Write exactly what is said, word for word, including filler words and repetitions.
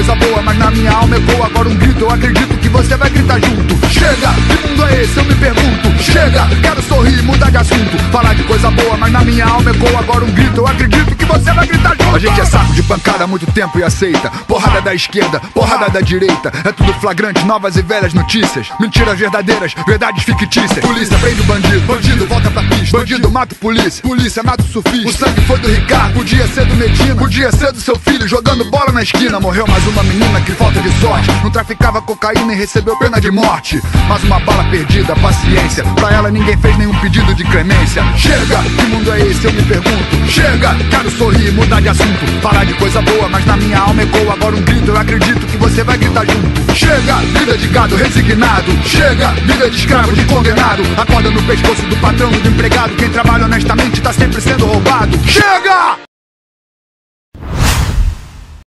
coisa boa, mas na minha alma ecoa agora um grito. Eu acredito que você vai gritar junto. Chega, que mundo é esse? Eu me pergunto. Chega, quero sorrir, mudar de assunto. Falar de coisa boa, mas na minha alma ecoa agora um grito. Eu acredito que você vai gritar junto. A gente é saco de pancada há muito tempo e aceita. Porrada da esquerda, porrada da direita. É tudo flagrante, novas e velhas notícias. Mentiras verdadeiras, verdades fictícias. Polícia prende o bandido, bandido volta pra pista. Bandido mata o polícia, polícia mata o surfista. O sangue foi do Ricardo, podia ser do Medina, podia ser do seu filho jogando bola na esquina. Morreu mais uma menina, que falta de sorte. Não traficava cocaína e recebeu pena de morte. Mais uma bala perdida, paciência. Pra ela ninguém fez nenhum pedido de clemência. Chega, que mundo é esse? Eu me pergunto. Chega, quero sorrir, mudar de assunto. Falar de coisa boa, mas na minha alma ecoa agora um grito. Eu acredito que você vai gritar junto. Chega, vida de gado resignado. Chega, vida de escravo, de condenado. Acorda no pescoço do patrão e do empregado. Quem trabalha honestamente tá sempre sendo roubado. Chega!